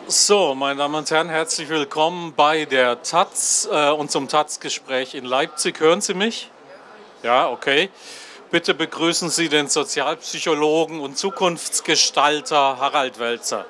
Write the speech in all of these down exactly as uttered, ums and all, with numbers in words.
So, meine Damen und Herren, herzlich willkommen bei der Taz äh, und zum Taz-Gespräch in Leipzig. Hören Sie mich? Ja, okay. Bitte begrüßen Sie den Sozialpsychologen und Zukunftsgestalter Harald Welzer.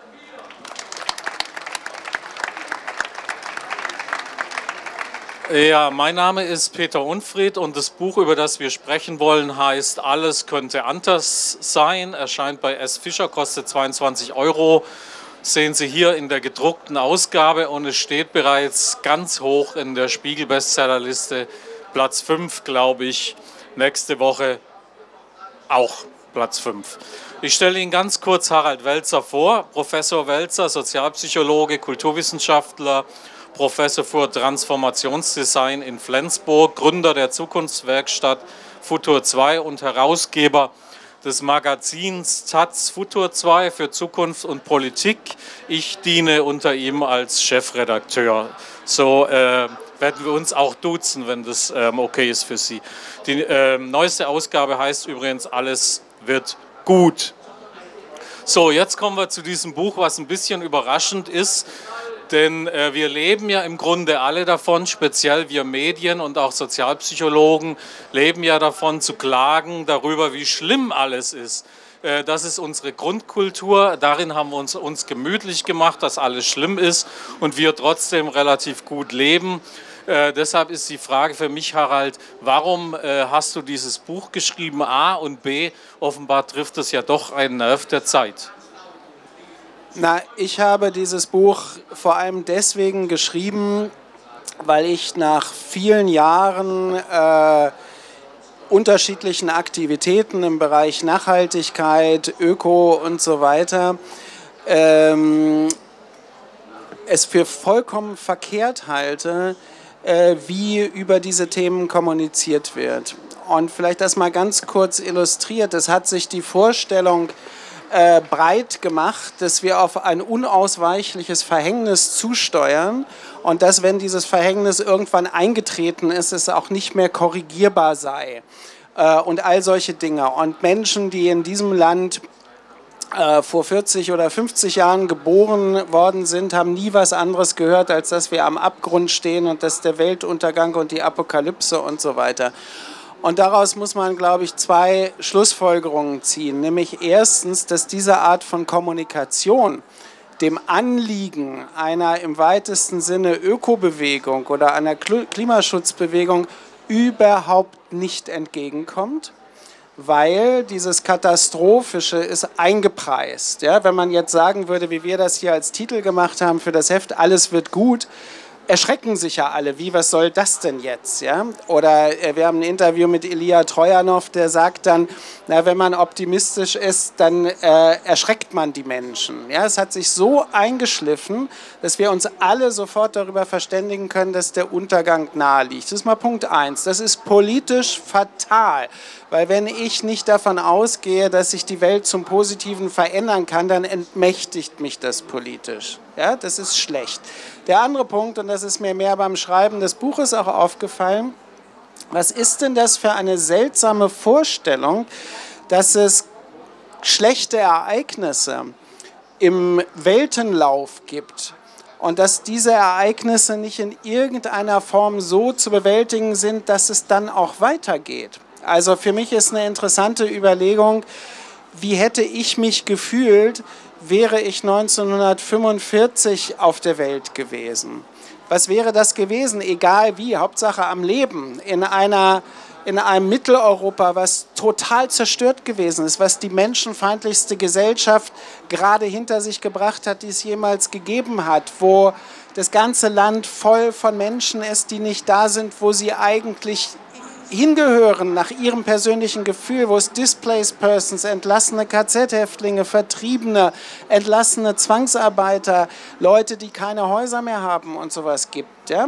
Ja, mein Name ist Peter Unfried und das Buch, über das wir sprechen wollen, heißt Alles könnte anders sein, erscheint bei S. Fischer, kostet zweiundzwanzig Euro. Sehen Sie hier in der gedruckten Ausgabe und es steht bereits ganz hoch in der Spiegel-Bestsellerliste, Platz fünf, glaube ich, nächste Woche auch Platz fünf. Ich stelle Ihnen ganz kurz Harald Welzer vor, Professor Welzer, Sozialpsychologe, Kulturwissenschaftler, Professor für Transformationsdesign in Flensburg, Gründer der Zukunftswerkstatt Futur zwei und Herausgeber des Magazins Taz Futur zwei für Zukunft und Politik. Ich diene unter ihm als Chefredakteur. So äh, werden wir uns auch duzen, wenn das ähm, okay ist für Sie. Die äh, neueste Ausgabe heißt übrigens Alles wird gut. So, jetzt kommen wir zu diesem Buch, was ein bisschen überraschend ist. Denn äh, wir leben ja im Grunde alle davon, speziell wir Medien und auch Sozialpsychologen leben ja davon zu klagen darüber, wie schlimm alles ist. Äh, das ist unsere Grundkultur, darin haben wir uns, uns gemütlich gemacht, dass alles schlimm ist und wir trotzdem relativ gut leben. Äh, deshalb ist die Frage für mich, Harald, warum äh, hast du dieses Buch geschrieben, A, und B, offenbar trifft es ja doch einen Nerv der Zeit. Na, ich habe dieses Buch vor allem deswegen geschrieben, weil ich nach vielen Jahren äh, unterschiedlichen Aktivitäten im Bereich Nachhaltigkeit, Öko und so weiter ähm, es für vollkommen verkehrt halte, äh, wie über diese Themen kommuniziert wird. Und vielleicht das mal ganz kurz illustriert. Es hat sich die Vorstellung Äh, breit gemacht, dass wir auf ein unausweichliches Verhängnis zusteuern und dass, wenn dieses Verhängnis irgendwann eingetreten ist, es auch nicht mehr korrigierbar sei äh, und all solche Dinge. Und Menschen, die in diesem Land äh, vor vierzig oder fünfzig Jahren geboren worden sind, haben nie was anderes gehört, als dass wir am Abgrund stehen und dass der Weltuntergang und die Apokalypse und so weiter. Und daraus muss man, glaube ich, zwei Schlussfolgerungen ziehen. Nämlich erstens, dass diese Art von Kommunikation dem Anliegen einer im weitesten Sinne Ökobewegung oder einer Klimaschutzbewegung überhaupt nicht entgegenkommt, weil dieses Katastrophische ist eingepreist. Ja, wenn man jetzt sagen würde, wie wir das hier als Titel gemacht haben für das Heft, alles wird gut, erschrecken sich ja alle, wie, was soll das denn jetzt? Ja? Oder äh, wir haben ein Interview mit Ilya Trojanow, der sagt dann, na, wenn man optimistisch ist, dann äh, erschreckt man die Menschen. Ja? Es hat sich so eingeschliffen, dass wir uns alle sofort darüber verständigen können, dass der Untergang nahe liegt. Das ist mal Punkt eins. Das ist politisch fatal. Weil wenn ich nicht davon ausgehe, dass sich die Welt zum Positiven verändern kann, dann entmächtigt mich das politisch. Ja, das ist schlecht. Der andere Punkt, und das ist mir mehr beim Schreiben des Buches auch aufgefallen, was ist denn das für eine seltsame Vorstellung, dass es schlechte Ereignisse im Weltenlauf gibt und dass diese Ereignisse nicht in irgendeiner Form so zu bewältigen sind, dass es dann auch weitergeht. Also für mich ist eine interessante Überlegung, wie hätte ich mich gefühlt, wäre ich neunzehnhundertfünfundvierzig auf der Welt gewesen? Was wäre das gewesen? Egal wie, Hauptsache am Leben, in einer, in einem Mitteleuropa, was total zerstört gewesen ist, was die menschenfeindlichste Gesellschaft gerade hinter sich gebracht hat, die es jemals gegeben hat, wo das ganze Land voll von Menschen ist, die nicht da sind, wo sie eigentlich hingehören nach ihrem persönlichen Gefühl, wo es Displaced Persons, entlassene K Z-Häftlinge, Vertriebene, entlassene Zwangsarbeiter, Leute, die keine Häuser mehr haben und sowas gibt. Ja?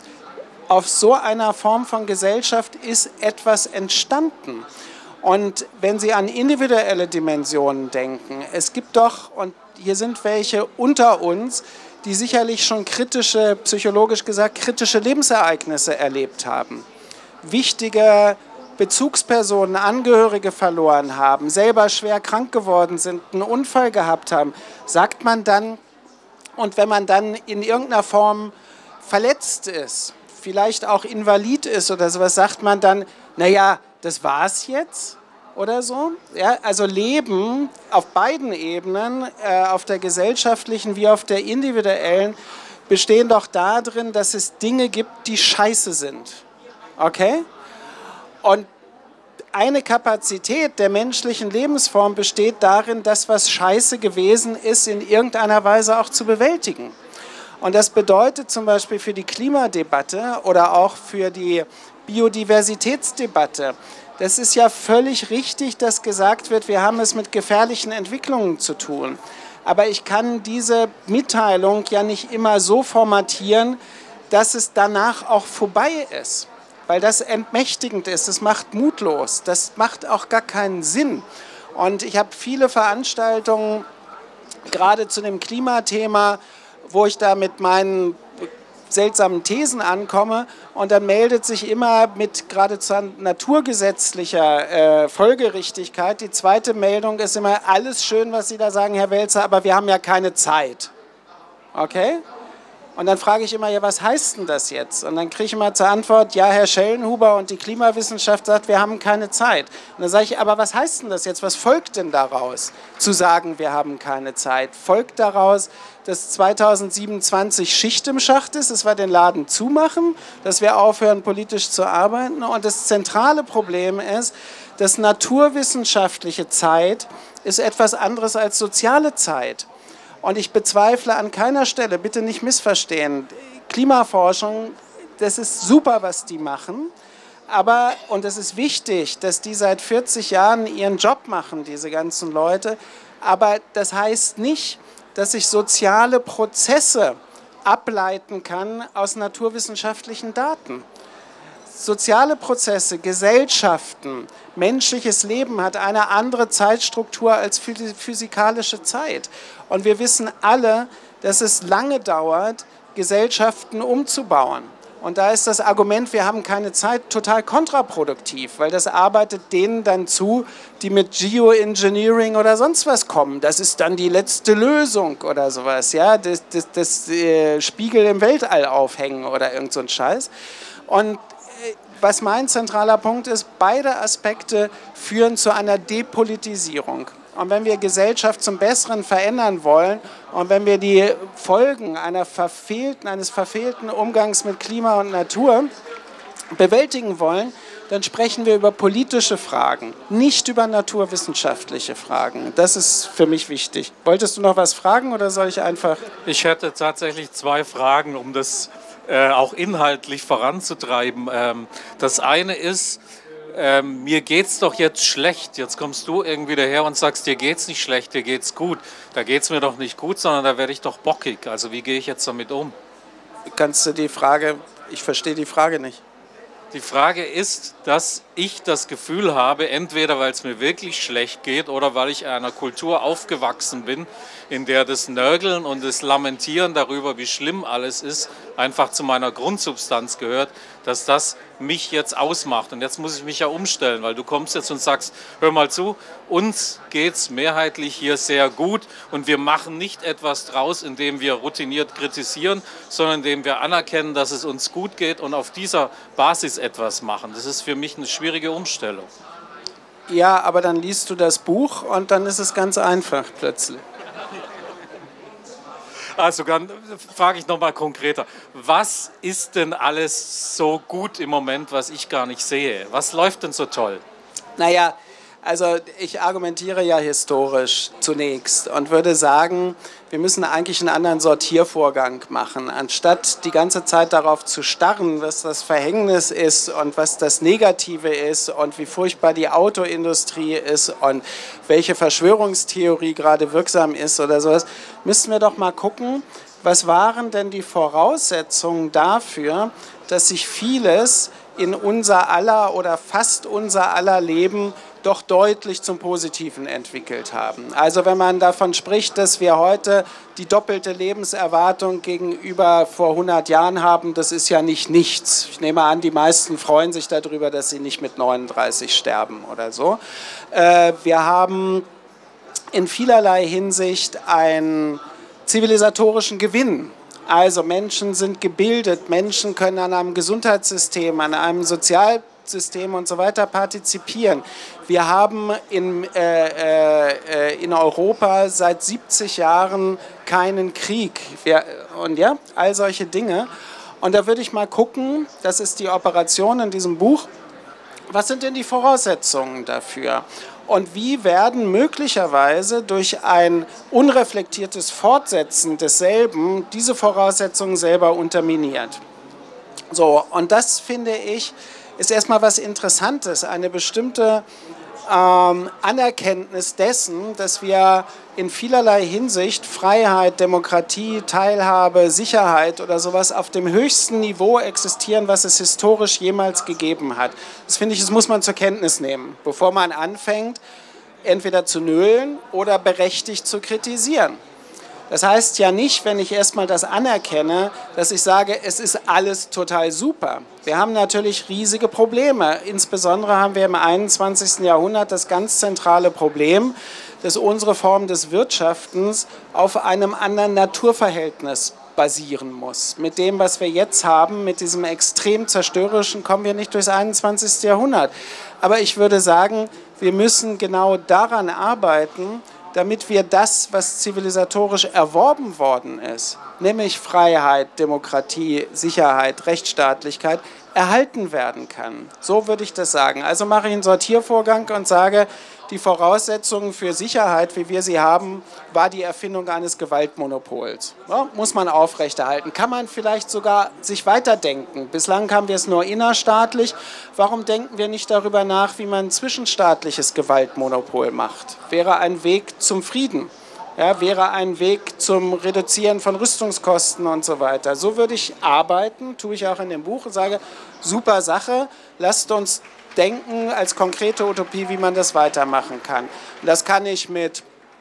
Auf so einer Form von Gesellschaft ist etwas entstanden. Und wenn Sie an individuelle Dimensionen denken, es gibt doch, und hier sind welche unter uns, die sicherlich schon kritische, psychologisch gesagt, kritische Lebensereignisse erlebt haben. Wichtige Bezugspersonen, Angehörige verloren haben, selber schwer krank geworden sind, einen Unfall gehabt haben, sagt man dann, Und wenn man dann in irgendeiner Form verletzt ist, vielleicht auch invalid ist oder sowas, sagt man dann, naja, das war's jetzt oder so. Ja, also Leben auf beiden Ebenen, äh, auf der gesellschaftlichen wie auf der individuellen, bestehen doch darin, dass es Dinge gibt, die scheiße sind. Okay? Und eine Kapazität der menschlichen Lebensform besteht darin, das, was scheiße gewesen ist, in irgendeiner Weise auch zu bewältigen. Und das bedeutet zum Beispiel für die Klimadebatte oder auch für die Biodiversitätsdebatte, das ist ja völlig richtig, dass gesagt wird, wir haben es mit gefährlichen Entwicklungen zu tun. Aber ich kann diese Mitteilung ja nicht immer so formatieren, dass es danach auch vorbei ist. Weil das entmächtigend ist, das macht mutlos, das macht auch gar keinen Sinn. Und ich habe viele Veranstaltungen, gerade zu dem Klimathema, wo ich da mit meinen seltsamen Thesen ankomme und dann meldet sich immer mit geradezu naturgesetzlicher äh, Folgerichtigkeit. Die zweite Meldung ist immer, alles schön, was Sie da sagen, Herr Welzer, aber wir haben ja keine Zeit. Okay? Und dann frage ich immer, ja, was heißt denn das jetzt? Und dann kriege ich immer zur Antwort, ja, Herr Schellenhuber und die Klimawissenschaft sagt, wir haben keine Zeit. Und dann sage ich, aber was heißt denn das jetzt? Was folgt denn daraus, zu sagen, wir haben keine Zeit? Folgt daraus, dass zweitausendsiebenundzwanzig Schicht im Schacht ist, dass wir den Laden zumachen, dass wir aufhören, politisch zu arbeiten? Und das zentrale Problem ist, dass naturwissenschaftliche Zeit ist etwas anderes als soziale Zeit. Und ich bezweifle an keiner Stelle, bitte nicht missverstehen, Klimaforschung, das ist super, was die machen. Aber, und es ist wichtig, dass die seit vierzig Jahren ihren Job machen, diese ganzen Leute. Aber das heißt nicht, dass ich soziale Prozesse ableiten kann aus naturwissenschaftlichen Daten. Soziale Prozesse, Gesellschaften, menschliches Leben hat eine andere Zeitstruktur als physikalische Zeit. Und wir wissen alle, dass es lange dauert, Gesellschaften umzubauen. Und da ist das Argument, wir haben keine Zeit, total kontraproduktiv, weil das arbeitet denen dann zu, die mit Geoengineering oder sonst was kommen. Das ist dann die letzte Lösung oder sowas, ja, das, das, das äh, Spiegel im Weltall aufhängen oder irgend so ein Scheiß. Und was mein zentraler Punkt ist, beide Aspekte führen zu einer Depolitisierung. Und wenn wir Gesellschaft zum Besseren verändern wollen und wenn wir die Folgen einer verfehlten, eines verfehlten Umgangs mit Klima und Natur bewältigen wollen, dann sprechen wir über politische Fragen, nicht über naturwissenschaftliche Fragen. Das ist für mich wichtig. Wolltest du noch was fragen oder soll ich einfach... Ich hätte tatsächlich zwei Fragen, um das Äh, auch inhaltlich voranzutreiben. Ähm, das eine ist, ähm, mir geht's doch jetzt schlecht. Jetzt kommst du irgendwie daher und sagst, dir geht's nicht schlecht, dir geht's gut. Da geht's mir doch nicht gut, sondern da werde ich doch bockig. Also wie gehe ich jetzt damit um? Kannst du die Frage, ich verstehe die Frage nicht. Die Frage ist, dass ich das Gefühl habe, entweder weil es mir wirklich schlecht geht oder weil ich in einer Kultur aufgewachsen bin, in der das Nörgeln und das Lamentieren darüber, wie schlimm alles ist, einfach zu meiner Grundsubstanz gehört, dass das mich jetzt ausmacht. Und jetzt muss ich mich ja umstellen, weil du kommst jetzt und sagst, hör mal zu, uns geht es mehrheitlich hier sehr gut und wir machen nicht etwas draus, indem wir routiniert kritisieren, sondern indem wir anerkennen, dass es uns gut geht und auf dieser Basis etwas machen. Das ist für mich eine schwierige Umstellung. Ja, aber dann liest du das Buch und dann ist es ganz einfach plötzlich. Also dann frage ich nochmal konkreter. Was ist denn alles so gut im Moment, was ich gar nicht sehe? Was läuft denn so toll? Naja, also ich argumentiere ja historisch zunächst und würde sagen, wir müssen eigentlich einen anderen Sortiervorgang machen. Anstatt die ganze Zeit darauf zu starren, was das Verhängnis ist und was das Negative ist und wie furchtbar die Autoindustrie ist und welche Verschwörungstheorie gerade wirksam ist oder sowas, müssen wir doch mal gucken, was waren denn die Voraussetzungen dafür, dass sich vieles in unser aller oder fast unser aller Leben doch deutlich zum Positiven entwickelt haben. Also wenn man davon spricht, dass wir heute die doppelte Lebenserwartung gegenüber vor hundert Jahren haben, das ist ja nicht nichts. Ich nehme an, die meisten freuen sich darüber, dass sie nicht mit neununddreißig sterben oder so. Wir haben in vielerlei Hinsicht ein zivilisatorischen Gewinn. Also Menschen sind gebildet, Menschen können an einem Gesundheitssystem, an einem Sozialsystem und so weiter partizipieren. Wir haben in, äh, äh, in Europa seit siebzig Jahren keinen Krieg. Wir, und ja, all solche Dinge. Und da würde ich mal gucken, das ist die Operation in diesem Buch, was sind denn die Voraussetzungen dafür? Und wie werden möglicherweise durch ein unreflektiertes Fortsetzen desselben diese Voraussetzungen selber unterminiert? So, und das finde ich, ist erstmal was Interessantes, eine bestimmte ähm, Anerkenntnis dessen, dass wir in vielerlei Hinsicht Freiheit, Demokratie, Teilhabe, Sicherheit oder sowas auf dem höchsten Niveau existieren, was es historisch jemals gegeben hat. Das finde ich, das muss man zur Kenntnis nehmen, bevor man anfängt, entweder zu nölen oder berechtigt zu kritisieren. Das heißt ja nicht, wenn ich erstmal das anerkenne, dass ich sage, es ist alles total super. Wir haben natürlich riesige Probleme. Insbesondere haben wir im einundzwanzigsten Jahrhundert das ganz zentrale Problem, dass unsere Form des Wirtschaftens auf einem anderen Naturverhältnis basieren muss. Mit dem, was wir jetzt haben, mit diesem extrem zerstörerischen, kommen wir nicht durchs einundzwanzigste Jahrhundert. Aber ich würde sagen, wir müssen genau daran arbeiten, damit wir das, was zivilisatorisch erworben worden ist, nämlich Freiheit, Demokratie, Sicherheit, Rechtsstaatlichkeit, erhalten werden kann. So würde ich das sagen. Also mache ich einen Sortiervorgang und sage, die Voraussetzungen für Sicherheit, wie wir sie haben, war die Erfindung eines Gewaltmonopols. Ja, muss man aufrechterhalten. Kann man vielleicht sogar sich weiterdenken. Bislang haben wir es nur innerstaatlich. Warum denken wir nicht darüber nach, wie man ein zwischenstaatliches Gewaltmonopol macht? Wäre ein Weg zum Frieden. Ja, wäre ein Weg zum Reduzieren von Rüstungskosten und so weiter. So würde ich arbeiten, tue ich auch in dem Buch und sage, super Sache, lasst uns denken als konkrete Utopie, wie man das weitermachen kann. Und das kann ich mit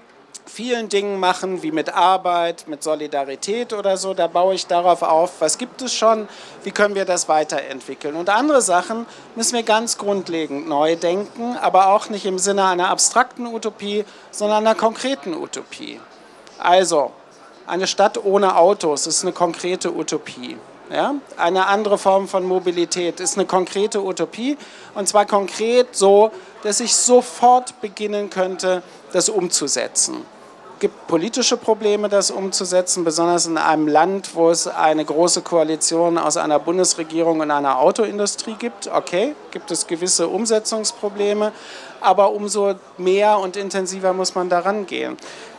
vielen Dingen machen, wie mit Arbeit, mit Solidarität oder so. Da baue ich darauf auf, was gibt es schon, wie können wir das weiterentwickeln. Und andere Sachen müssen wir ganz grundlegend neu denken, aber auch nicht im Sinne einer abstrakten Utopie, sondern einer konkreten Utopie. Also, eine Stadt ohne Autos ist eine konkrete Utopie. Ja? Eine andere Form von Mobilität ist eine konkrete Utopie, und zwar konkret so, dass ich sofort beginnen könnte, das umzusetzen. Es gibt politische Probleme, das umzusetzen, besonders in einem Land, wo es eine große Koalition aus einer Bundesregierung und einer Autoindustrie gibt. Okay, gibt es gewisse Umsetzungsprobleme, aber umso mehr und intensiver muss man daran gehen.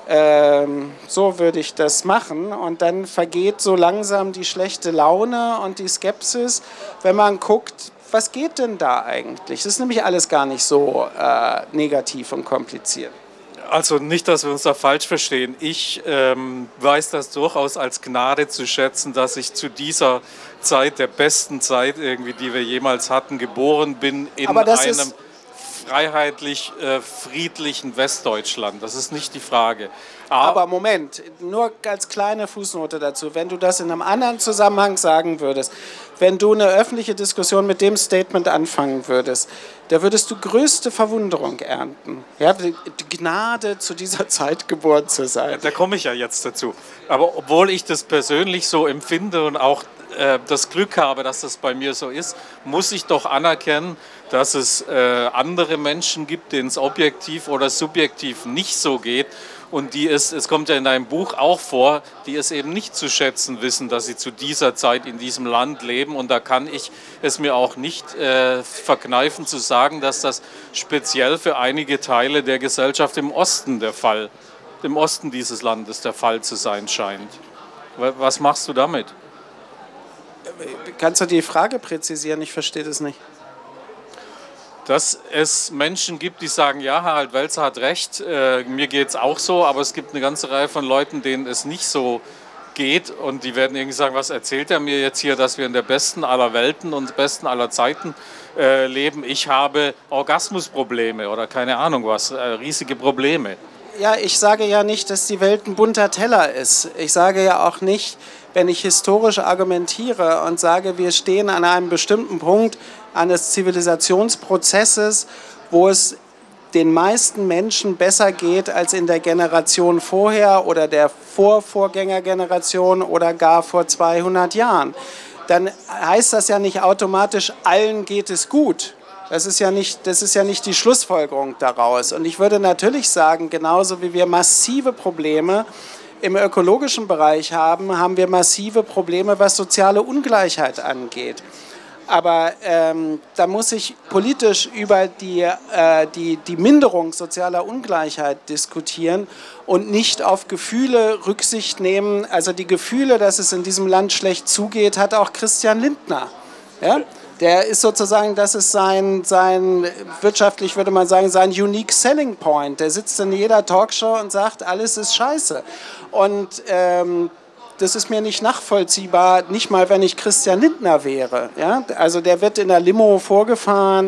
Ähm, so würde ich das machen, und dann vergeht so langsam die schlechte Laune und die Skepsis, wenn man guckt, was geht denn da eigentlich? Das ist nämlich alles gar nicht so äh, negativ und kompliziert. Also nicht, dass wir uns da falsch verstehen. Ich ähm, weiß das durchaus als Gnade zu schätzen, dass ich zu dieser Zeit, der besten Zeit irgendwie, die wir jemals hatten, geboren bin in einem freiheitlich, äh, friedlichen Westdeutschland. Das ist nicht die Frage. Aber, Aber Moment, nur als kleine Fußnote dazu, wenn du das in einem anderen Zusammenhang sagen würdest, wenn du eine öffentliche Diskussion mit dem Statement anfangen würdest, da würdest du größte Verwunderung ernten. Ja, die Gnade, zu dieser Zeit geboren zu sein. Da komme ich ja jetzt dazu. Aber obwohl ich das persönlich so empfinde und auch äh, das Glück habe, dass das bei mir so ist, muss ich doch anerkennen, dass es äh, andere Menschen gibt, denen es objektiv oder subjektiv nicht so geht. Und die es, es kommt ja in deinem Buch auch vor, die es eben nicht zu schätzen wissen, dass sie zu dieser Zeit in diesem Land leben. Und da kann ich es mir auch nicht äh, verkneifen zu sagen, dass das speziell für einige Teile der Gesellschaft im Osten der Fall, im Osten dieses Landes der Fall zu sein scheint. Was machst du damit? Kannst du die Frage präzisieren? Ich verstehe das nicht. Dass es Menschen gibt, die sagen, ja, Harald Welzer hat recht, äh, mir geht es auch so, aber es gibt eine ganze Reihe von Leuten, denen es nicht so geht, und die werden irgendwie sagen, was erzählt er mir jetzt hier, dass wir in der besten aller Welten und besten aller Zeiten äh, leben. Ich habe Orgasmusprobleme oder keine Ahnung was, äh, riesige Probleme. Ja, ich sage ja nicht, dass die Welt ein bunter Teller ist. Ich sage ja auch nicht, wenn ich historisch argumentiere und sage, wir stehen an einem bestimmten Punkt eines Zivilisationsprozesses, wo es den meisten Menschen besser geht als in der Generation vorher oder der Vorvorgängergeneration oder gar vor zweihundert Jahren, dann heißt das ja nicht automatisch, allen geht es gut. Das ist ja nicht, das ist ja nicht die Schlussfolgerung daraus. Und ich würde natürlich sagen, genauso wie wir massive Probleme im ökologischen Bereich haben, haben wir massive Probleme, was soziale Ungleichheit angeht. Aber ähm, da muss ich politisch über die, äh, die, die Minderung sozialer Ungleichheit diskutieren und nicht auf Gefühle Rücksicht nehmen. Also die Gefühle, dass es in diesem Land schlecht zugeht, hat auch Christian Lindner. Ja? Der ist sozusagen, das ist sein, sein, wirtschaftlich würde man sagen, sein unique selling point. Der sitzt in jeder Talkshow und sagt, alles ist scheiße. Und ähm, das ist mir nicht nachvollziehbar, nicht mal, wenn ich Christian Lindner wäre. Ja? Also der wird in der Limo vorgefahren,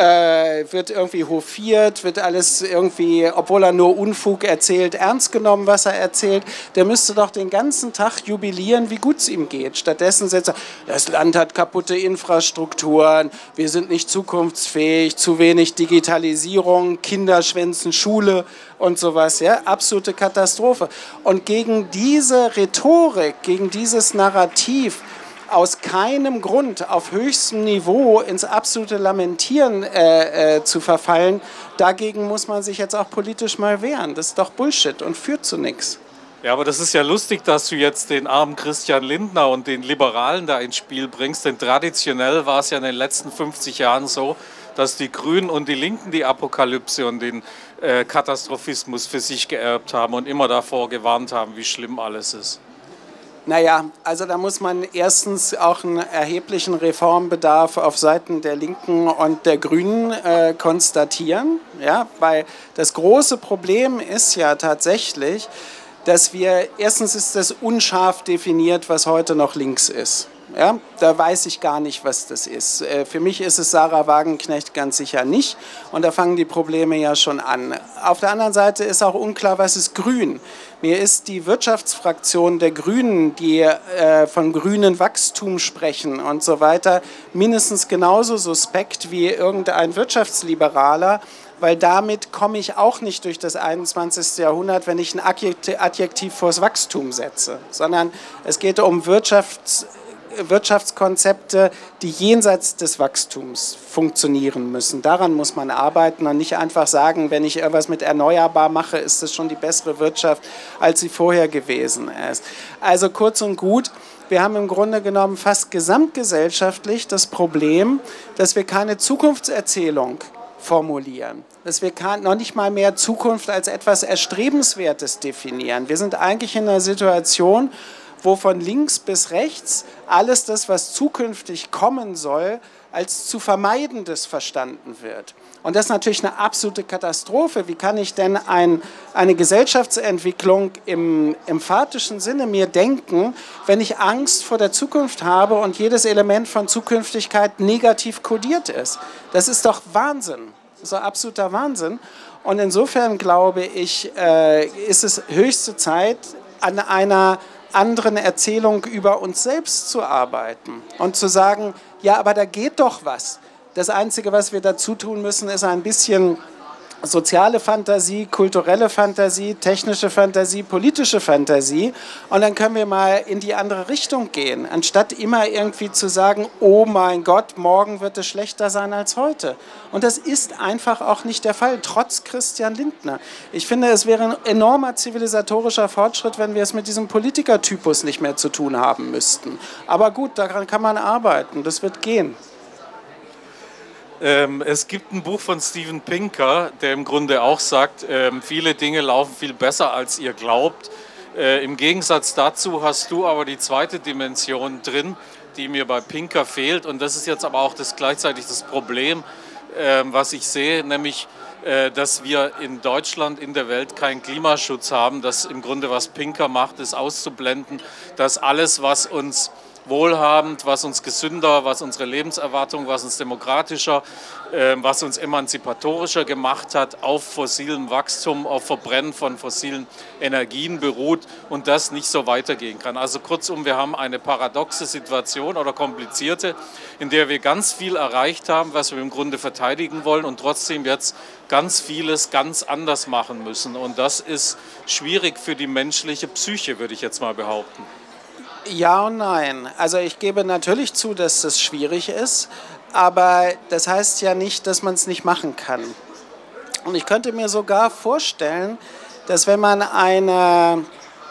äh, wird irgendwie hofiert, wird alles irgendwie, obwohl er nur Unfug erzählt, ernst genommen, was er erzählt. Der müsste doch den ganzen Tag jubilieren, wie gut es ihm geht. Stattdessen sagt er, das Land hat kaputte Infrastrukturen, wir sind nicht zukunftsfähig, zu wenig Digitalisierung, Kinder schwänzen Schule und sowas. Ja? Absolute Katastrophe. Und gegen diese Rhetorik, gegen dieses Narrativ aus keinem Grund auf höchstem Niveau ins absolute Lamentieren äh, äh, zu verfallen, dagegen muss man sich jetzt auch politisch mal wehren. Das ist doch Bullshit und führt zu nichts. Ja, aber das ist ja lustig, dass du jetzt den armen Christian Lindner und den Liberalen da ins Spiel bringst, denn traditionell war es ja in den letzten fünfzig Jahren so, dass die Grünen und die Linken die Apokalypse und den äh, Katastrophismus für sich geerbt haben und immer davor gewarnt haben, wie schlimm alles ist. Naja, also da muss man erstens auch einen erheblichen Reformbedarf auf Seiten der Linken und der Grünen äh, konstatieren, ja, weil das große Problem ist ja tatsächlich, dass wir, erstens ist das unscharf definiert, was heute noch links ist. Ja, da weiß ich gar nicht, was das ist. Für mich ist es Sarah Wagenknecht ganz sicher nicht. Und da fangen die Probleme ja schon an. Auf der anderen Seite ist auch unklar, was ist grün. Mir ist die Wirtschaftsfraktion der Grünen, die äh, von grünen Wachstum sprechen und so weiter, mindestens genauso suspekt wie irgendein Wirtschaftsliberaler, weil damit komme ich auch nicht durch das einundzwanzigste Jahrhundert, wenn ich ein Adjektiv vors Wachstum setze, sondern es geht um Wirtschafts Wirtschaftskonzepte, die jenseits des Wachstums funktionieren müssen. Daran muss man arbeiten und nicht einfach sagen, wenn ich irgendwas mit erneuerbar mache, ist das schon die bessere Wirtschaft, als sie vorher gewesen ist. Also kurz und gut, wir haben im Grunde genommen fast gesamtgesellschaftlich das Problem, dass wir keine Zukunftserzählung formulieren. Dass wir noch nicht mal mehr Zukunft als etwas Erstrebenswertes definieren. Wir sind eigentlich in einer Situation, wo von links bis rechts alles das, was zukünftig kommen soll, als zu Vermeidendes verstanden wird. Und das ist natürlich eine absolute Katastrophe. Wie kann ich denn ein, eine Gesellschaftsentwicklung im emphatischen Sinne mir denken, wenn ich Angst vor der Zukunft habe und jedes Element von Zukünftigkeit negativ kodiert ist? Das ist doch Wahnsinn. Das ist doch absoluter Wahnsinn. Und insofern glaube ich, äh, ist es höchste Zeit, an einer anderen Erzählung über uns selbst zu arbeiten und zu sagen, ja, aber da geht doch was. Das Einzige, was wir dazu tun müssen, ist ein bisschen soziale Fantasie, kulturelle Fantasie, technische Fantasie, politische Fantasie und dann können wir mal in die andere Richtung gehen, anstatt immer irgendwie zu sagen, oh mein Gott, morgen wird es schlechter sein als heute. Und das ist einfach auch nicht der Fall, trotz Christian Lindner. Ich finde, es wäre ein enormer zivilisatorischer Fortschritt, wenn wir es mit diesem Politikertypus nicht mehr zu tun haben müssten. Aber gut, daran kann man arbeiten, das wird gehen. Ähm, es gibt ein Buch von Steven Pinker, der im Grunde auch sagt, ähm, viele Dinge laufen viel besser, als ihr glaubt. Äh, Im Gegensatz dazu hast du aber die zweite Dimension drin, die mir bei Pinker fehlt. Und das ist jetzt aber auch das, gleichzeitig das Problem, äh, was ich sehe, nämlich, äh, dass wir in Deutschland, in der Welt keinen Klimaschutz haben. Das im Grunde, was Pinker macht, ist auszublenden, dass alles, was uns wohlhabend, was uns gesünder, was unsere Lebenserwartung, was uns demokratischer, äh, was uns emanzipatorischer gemacht hat, auf fossilem Wachstum, auf Verbrennen von fossilen Energien beruht und das nicht so weitergehen kann. Also kurzum, wir haben eine paradoxe Situation oder komplizierte, in der wir ganz viel erreicht haben, was wir im Grunde verteidigen wollen und trotzdem jetzt ganz vieles ganz anders machen müssen. Und das ist schwierig für die menschliche Psyche, würde ich jetzt mal behaupten. Ja und nein. Also ich gebe natürlich zu, dass das schwierig ist, aber das heißt ja nicht, dass man es nicht machen kann. Und ich könnte mir sogar vorstellen, dass wenn man eine,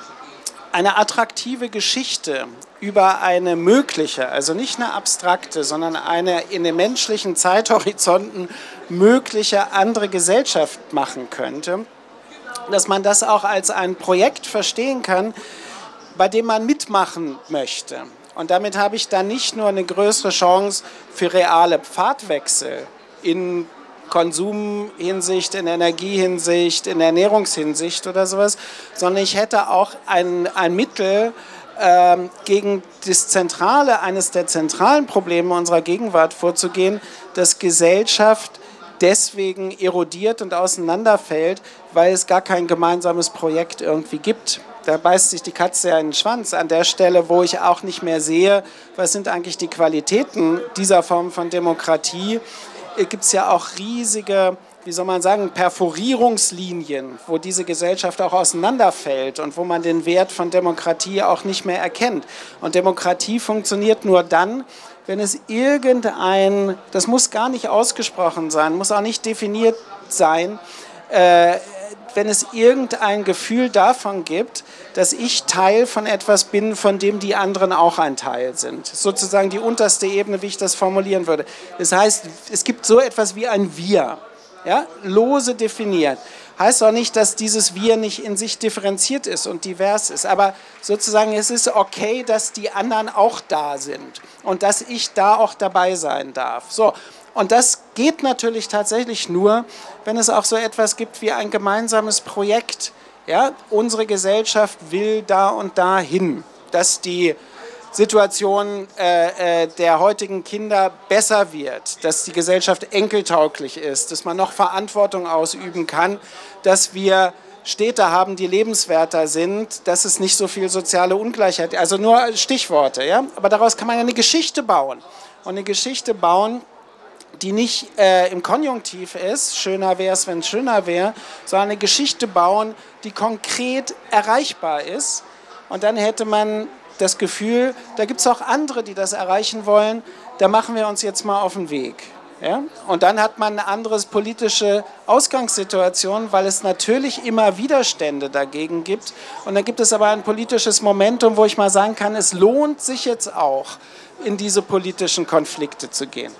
eine attraktive Geschichte über eine mögliche, also nicht eine abstrakte, sondern eine in den menschlichen Zeithorizonten mögliche andere Gesellschaft machen könnte, dass man das auch als ein Projekt verstehen kann, bei dem man mitmachen möchte. Und damit habe ich dann nicht nur eine größere Chance für reale Pfadwechsel in Konsumhinsicht, in Energiehinsicht, in Ernährungshinsicht oder sowas, sondern ich hätte auch ein, ein Mittel ähm, gegen das Zentrale, eines der zentralen Probleme unserer Gegenwart vorzugehen, dass Gesellschaft deswegen erodiert und auseinanderfällt, weil es gar kein gemeinsames Projekt irgendwie gibt. Da beißt sich die Katze ja in den Schwanz an der Stelle, wo ich auch nicht mehr sehe, was sind eigentlich die Qualitäten dieser Form von Demokratie. Gibt es ja auch riesige, wie soll man sagen, Perforierungslinien, wo diese Gesellschaft auch auseinanderfällt und wo man den Wert von Demokratie auch nicht mehr erkennt. Und Demokratie funktioniert nur dann, wenn es irgendein, das muss gar nicht ausgesprochen sein, muss auch nicht definiert sein, äh, wenn es irgendein Gefühl davon gibt, dass ich Teil von etwas bin, von dem die anderen auch ein Teil sind. Sozusagen die unterste Ebene, wie ich das formulieren würde. Das heißt, es gibt so etwas wie ein Wir, ja, lose definiert. Heißt auch nicht, dass dieses Wir nicht in sich differenziert ist und divers ist, aber sozusagen es ist okay, dass die anderen auch da sind und dass ich da auch dabei sein darf. So. Und das geht natürlich tatsächlich nur, wenn es auch so etwas gibt wie ein gemeinsames Projekt. Ja? Unsere Gesellschaft will da und da hin, dass die Situation äh, äh, der heutigen Kinder besser wird, dass die Gesellschaft enkeltauglich ist, dass man noch Verantwortung ausüben kann, dass wir Städte haben, die lebenswerter sind, dass es nicht so viel soziale Ungleichheit, also nur Stichworte, ja? Aber daraus kann man ja eine Geschichte bauen. Und eine Geschichte bauen, die nicht äh, im Konjunktiv ist, schöner wäre es, wenn es schöner wäre, sondern eine Geschichte bauen, die konkret erreichbar ist. Und dann hätte man das Gefühl, da gibt es auch andere, die das erreichen wollen, da machen wir uns jetzt mal auf den Weg. Ja? Und dann hat man eine andere politische Ausgangssituation, weil es natürlich immer Widerstände dagegen gibt. Und dann gibt es aber ein politisches Momentum, wo ich mal sagen kann, es lohnt sich jetzt auch, in diese politischen Konflikte zu gehen.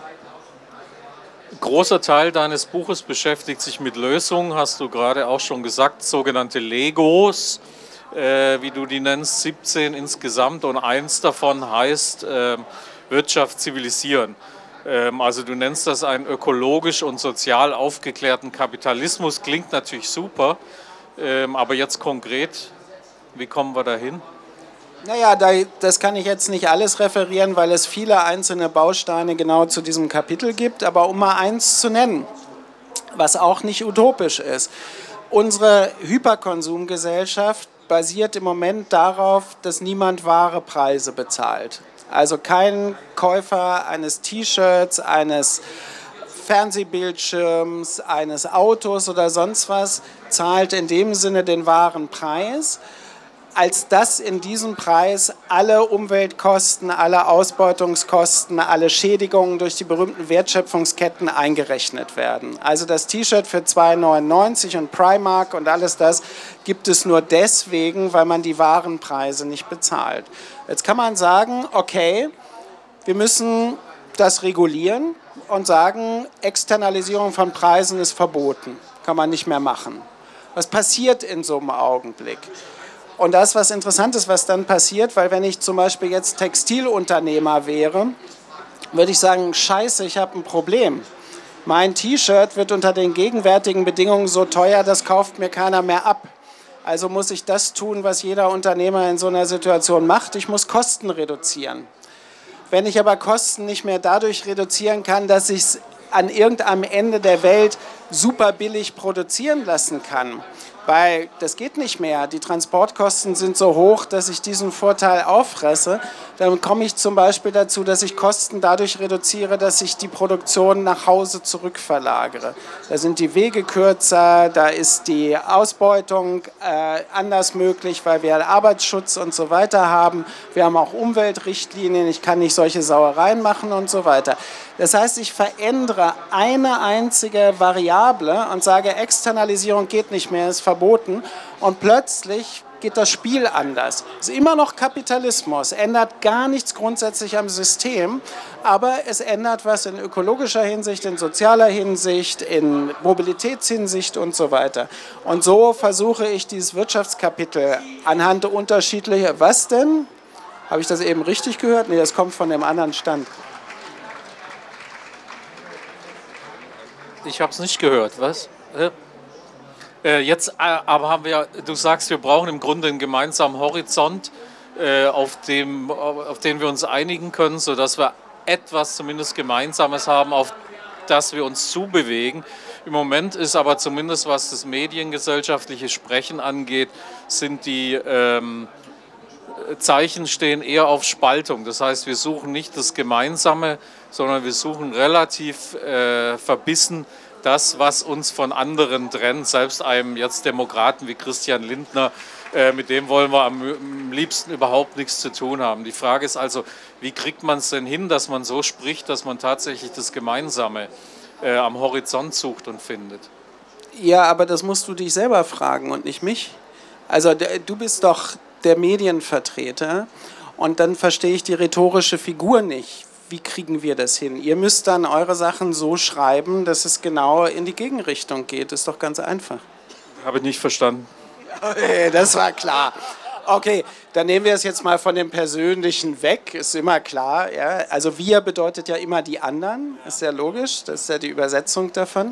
Ein großer Teil deines Buches beschäftigt sich mit Lösungen, hast du gerade auch schon gesagt, sogenannte Legos, äh, wie du die nennst, siebzehn insgesamt, und eins davon heißt äh, Wirtschaft zivilisieren. Ähm, also du nennst das einen ökologisch und sozial aufgeklärten Kapitalismus, klingt natürlich super, ähm, aber jetzt konkret, wie kommen wir dahin? Naja, das kann ich jetzt nicht alles referieren, weil es viele einzelne Bausteine genau zu diesem Kapitel gibt. Aber um mal eins zu nennen, was auch nicht utopisch ist. Unsere Hyperkonsumgesellschaft basiert im Moment darauf, dass niemand wahre Preise bezahlt. Also kein Käufer eines T-Shirts, eines Fernsehbildschirms, eines Autos oder sonst was zahlt in dem Sinne den wahren Preis, als dass in diesem Preis alle Umweltkosten, alle Ausbeutungskosten, alle Schädigungen durch die berühmten Wertschöpfungsketten eingerechnet werden. Also das T-Shirt für zwei neunundneunzig und Primark und alles das gibt es nur deswegen, weil man die wahren Preise nicht bezahlt. Jetzt kann man sagen, okay, wir müssen das regulieren und sagen, Externalisierung von Preisen ist verboten, kann man nicht mehr machen. Was passiert in so einem Augenblick? Und das ist was Interessantes, was dann passiert, weil wenn ich zum Beispiel jetzt Textilunternehmer wäre, würde ich sagen, scheiße, ich habe ein Problem. Mein T-Shirt wird unter den gegenwärtigen Bedingungen so teuer, das kauft mir keiner mehr ab. Also muss ich das tun, was jeder Unternehmer in so einer Situation macht. Ich muss Kosten reduzieren. Wenn ich aber Kosten nicht mehr dadurch reduzieren kann, dass ich es an irgendeinem Ende der Welt super billig produzieren lassen kann, weil das geht nicht mehr. Die Transportkosten sind so hoch, dass ich diesen Vorteil auffresse. Dann komme ich zum Beispiel dazu, dass ich Kosten dadurch reduziere, dass ich die Produktion nach Hause zurückverlagere. Da sind die Wege kürzer, da ist die Ausbeutung äh, anders möglich, weil wir Arbeitsschutz und so weiter haben. Wir haben auch Umweltrichtlinien, ich kann nicht solche Sauereien machen und so weiter. Das heißt, ich verändere eine einzige Variable und sage, Externalisierung geht nicht mehr, ist verboten. Und plötzlich geht das Spiel anders. Es ist immer noch Kapitalismus, ändert gar nichts grundsätzlich am System, aber es ändert was in ökologischer Hinsicht, in sozialer Hinsicht, in Mobilitätshinsicht und so weiter. Und so versuche ich dieses Wirtschaftskapitel anhand unterschiedlicher... Was denn? Habe ich das eben richtig gehört? Nee, das kommt von dem anderen Stand. Ich habe es nicht gehört, was? Äh, jetzt äh, aber haben wir, du sagst, wir brauchen im Grunde einen gemeinsamen Horizont, äh, auf, dem, auf den wir uns einigen können, sodass wir etwas zumindest Gemeinsames haben, auf das wir uns zubewegen. Im Moment ist aber zumindest, was das mediengesellschaftliche Sprechen angeht, sind die ähm, Zeichen stehen eher auf Spaltung. Das heißt, wir suchen nicht das Gemeinsame, sondern wir suchen relativ äh, verbissen das, was uns von anderen trennt. Selbst einem jetzt Demokraten wie Christian Lindner, äh, mit dem wollen wir am, am liebsten überhaupt nichts zu tun haben. Die Frage ist also, wie kriegt man es denn hin, dass man so spricht, dass man tatsächlich das Gemeinsame äh, am Horizont sucht und findet? Ja, aber das musst du dich selber fragen und nicht mich. Also du bist doch der Medienvertreter und dann verstehe ich die rhetorische Figur nicht. Wie kriegen wir das hin? Ihr müsst dann eure Sachen so schreiben, dass es genau in die Gegenrichtung geht. Das ist doch ganz einfach. Habe ich nicht verstanden. Das war klar. Okay, dann nehmen wir es jetzt mal von dem Persönlichen weg, ist immer klar. Ja? Also wir bedeutet ja immer die anderen, ist ja logisch, das ist ja die Übersetzung davon.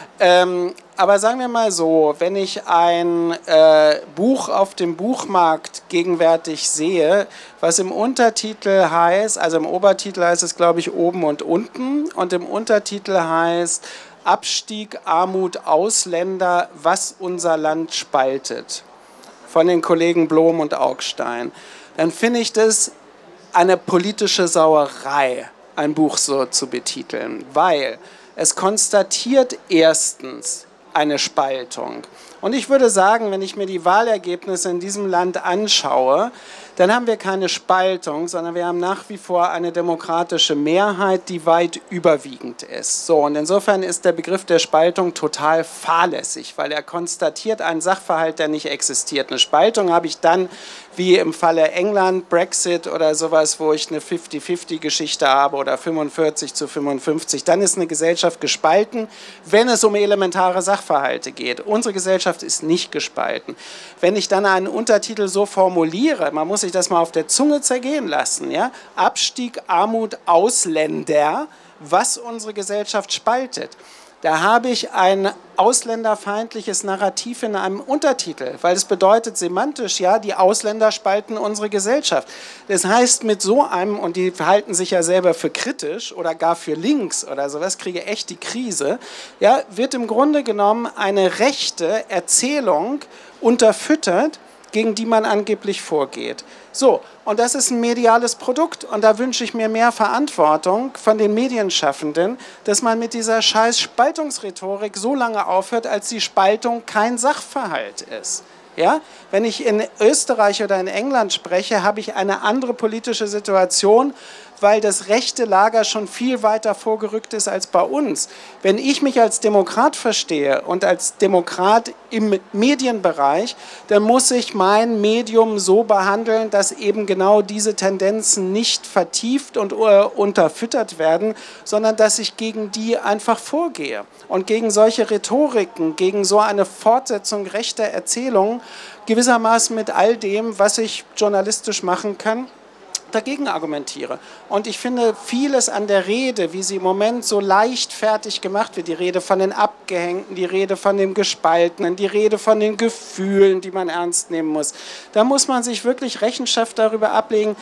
Ähm, aber sagen wir mal so, wenn ich ein äh, Buch auf dem Buchmarkt gegenwärtig sehe, was im Untertitel heißt, also im Obertitel heißt es, glaube ich, oben und unten, und im Untertitel heißt Abstieg, Armut, Ausländer, was unser Land spaltet, von den Kollegen Blom und Augstein, dann finde ich das eine politische Sauerei, ein Buch so zu betiteln, weil es konstatiert erstens eine Spaltung. Und ich würde sagen, wenn ich mir die Wahlergebnisse in diesem Land anschaue, dann haben wir keine Spaltung, sondern wir haben nach wie vor eine demokratische Mehrheit, die weit überwiegend ist. So, und insofern ist der Begriff der Spaltung total fahrlässig, weil er konstatiert einen Sachverhalt, der nicht existiert. Eine Spaltung habe ich dann, wie im Falle England, Brexit oder sowas, wo ich eine fünfzig fünfzig Geschichte habe oder fünfundvierzig zu fünfundfünfzig. Dann ist eine Gesellschaft gespalten, wenn es um elementare Sachverhalte geht. Unsere Gesellschaft ist nicht gespalten. Wenn ich dann einen Untertitel so formuliere, man muss sich das mal auf der Zunge zergehen lassen, ja? Abstieg, Armut, Ausländer, was unsere Gesellschaft spaltet. Da habe ich ein ausländerfeindliches Narrativ in einem Untertitel, weil es bedeutet semantisch, ja, die Ausländer spalten unsere Gesellschaft. Das heißt, mit so einem, und die verhalten sich ja selber für kritisch oder gar für links oder sowas, kriege echt die Krise, ja, wird im Grunde genommen eine rechte Erzählung unterfüttert, gegen die man angeblich vorgeht. So, und das ist ein mediales Produkt und da wünsche ich mir mehr Verantwortung von den Medienschaffenden, dass man mit dieser scheiß Spaltungsrhetorik so lange aufhört, als die Spaltung kein Sachverhalt ist. Ja? Wenn ich in Österreich oder in England spreche, habe ich eine andere politische Situation, weil das rechte Lager schon viel weiter vorgerückt ist als bei uns. Wenn ich mich als Demokrat verstehe und als Demokrat im Medienbereich, dann muss ich mein Medium so behandeln, dass eben genau diese Tendenzen nicht vertieft und unterfüttert werden, sondern dass ich gegen die einfach vorgehe. Und gegen solche Rhetoriken, gegen so eine Fortsetzung rechter Erzählungen, gewissermaßen mit all dem, was ich journalistisch machen kann, dagegen argumentiere. Und ich finde, vieles an der Rede, wie sie im Moment so leichtfertig gemacht wird, die Rede von den Abgehängten, die Rede von dem Gespaltenen, die Rede von den Gefühlen, die man ernst nehmen muss, da muss man sich wirklich Rechenschaft darüber ablegen,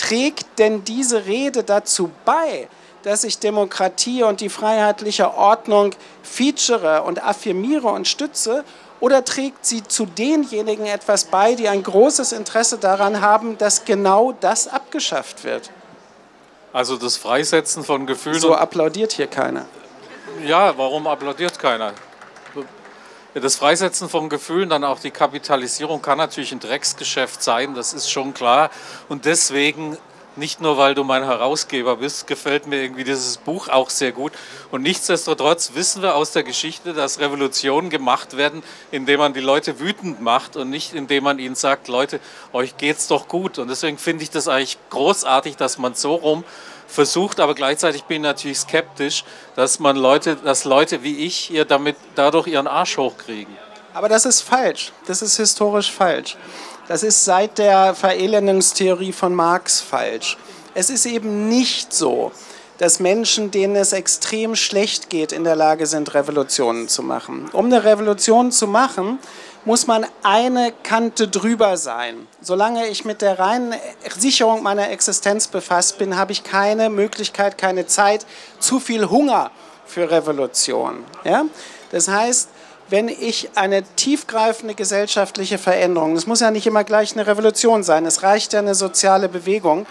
trägt denn diese Rede dazu bei, dass ich Demokratie und die freiheitliche Ordnung feature und affirmiere und stütze? Oder trägt sie zu denjenigen etwas bei, die ein großes Interesse daran haben, dass genau das abgeschafft wird? Also das Freisetzen von Gefühlen... So applaudiert hier keiner. Ja, warum applaudiert keiner? Das Freisetzen von Gefühlen, dann auch die Kapitalisierung kann natürlich ein Drecksgeschäft sein, das ist schon klar. Und deswegen, nicht nur weil du mein Herausgeber bist, gefällt mir irgendwie dieses Buch auch sehr gut. Und nichtsdestotrotz wissen wir aus der Geschichte, dass Revolutionen gemacht werden, indem man die Leute wütend macht und nicht indem man ihnen sagt, Leute, euch geht's doch gut. Und deswegen finde ich das eigentlich großartig, dass man so rum versucht, aber gleichzeitig bin ich natürlich skeptisch, dass man Leute, dass Leute wie ich hier damit dadurch ihren Arsch hochkriegen. Aber das ist falsch. Das ist historisch falsch. Das ist seit der Verelendungstheorie von Marx falsch. Es ist eben nicht so, dass Menschen, denen es extrem schlecht geht, in der Lage sind, Revolutionen zu machen. Um eine Revolution zu machen, muss man eine Kante drüber sein. Solange ich mit der reinen Sicherung meiner Existenz befasst bin, habe ich keine Möglichkeit, keine Zeit, zu viel Hunger für Revolution. Ja? Das heißt, wenn ich eine tiefgreifende gesellschaftliche Veränderung, das muss ja nicht immer gleich eine Revolution sein, es reicht ja eine soziale Bewegung,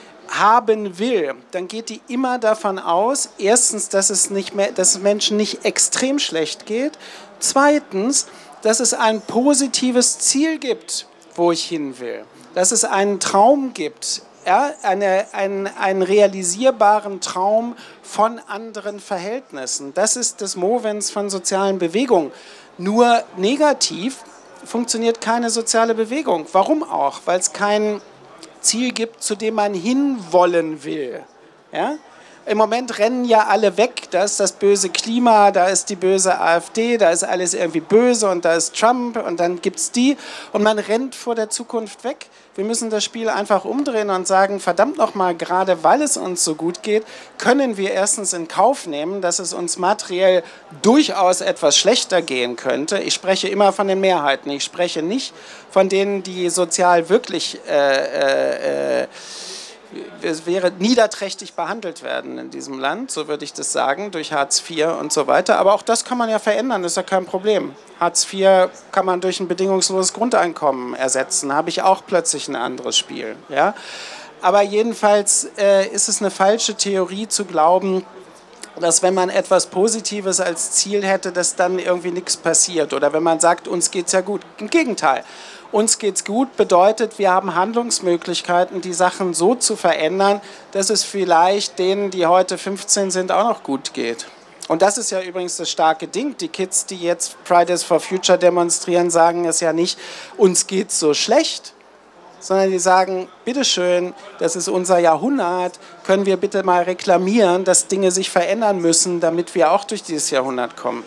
haben will, dann geht die immer davon aus, erstens, dass es, nicht mehr, dass es Menschen nicht extrem schlecht geht, zweitens, dass es ein positives Ziel gibt, wo ich hin will, dass es einen Traum gibt, ja, eine, einen, einen realisierbaren Traum von anderen Verhältnissen. Das ist das Movens von sozialen Bewegungen. Nur negativ funktioniert keine soziale Bewegung. Warum auch? Weil es kein Ziel gibt, zu dem man hinwollen will. Ja? Im Moment rennen ja alle weg, da ist das böse Klima, da ist die böse AfD, da ist alles irgendwie böse und da ist Trump und dann gibt es die und man rennt vor der Zukunft weg. Wir müssen das Spiel einfach umdrehen und sagen, verdammt nochmal, gerade weil es uns so gut geht, können wir erstens in Kauf nehmen, dass es uns materiell durchaus etwas schlechter gehen könnte. Ich spreche immer von den Mehrheiten, ich spreche nicht von denen, die sozial wirklich äh, äh, es wäre niederträchtig behandelt werden in diesem Land, so würde ich das sagen, durch Hartz vier und so weiter. Aber auch das kann man ja verändern, das ist ja kein Problem. Hartz vier kann man durch ein bedingungsloses Grundeinkommen ersetzen, habe ich auch plötzlich ein anderes Spiel. Ja? Aber jedenfalls äh, ist es eine falsche Theorie zu glauben, dass wenn man etwas Positives als Ziel hätte, dass dann irgendwie nichts passiert. Oder wenn man sagt, uns geht es ja gut. Im Gegenteil. Uns geht's gut bedeutet, wir haben Handlungsmöglichkeiten, die Sachen so zu verändern, dass es vielleicht denen, die heute fünfzehn sind, auch noch gut geht. Und das ist ja übrigens das starke Ding. Die Kids, die jetzt Fridays for Future demonstrieren, sagen es ja nicht, uns geht's so schlecht, sondern die sagen, bitteschön, das ist unser Jahrhundert, können wir bitte mal reklamieren, dass Dinge sich verändern müssen, damit wir auch durch dieses Jahrhundert kommen.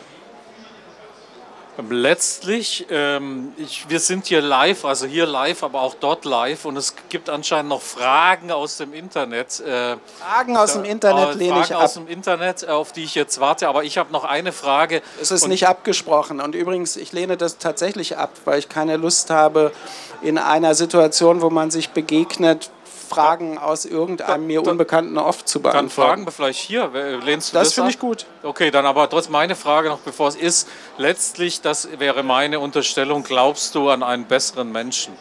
Letztlich, ähm, ich, wir sind hier live, also hier live, aber auch dort live und es gibt anscheinend noch Fragen aus dem Internet. Äh, Fragen aus dem Internet äh, lehne Fragen ich ab. aus dem Internet, auf die ich jetzt warte, aber ich habe noch eine Frage. Es ist nicht abgesprochen und übrigens, ich lehne das tatsächlich ab, weil ich keine Lust habe, in einer Situation, wo man sich begegnet, Fragen aus irgendeinem mir Unbekannten oft zu beantworten. Dann fragen wir vielleicht hier. Lehnst du das das finde ab? ich gut. Okay, dann aber trotzdem meine Frage noch, bevor es ist. Letztlich, das wäre meine Unterstellung, glaubst du an einen besseren Menschen?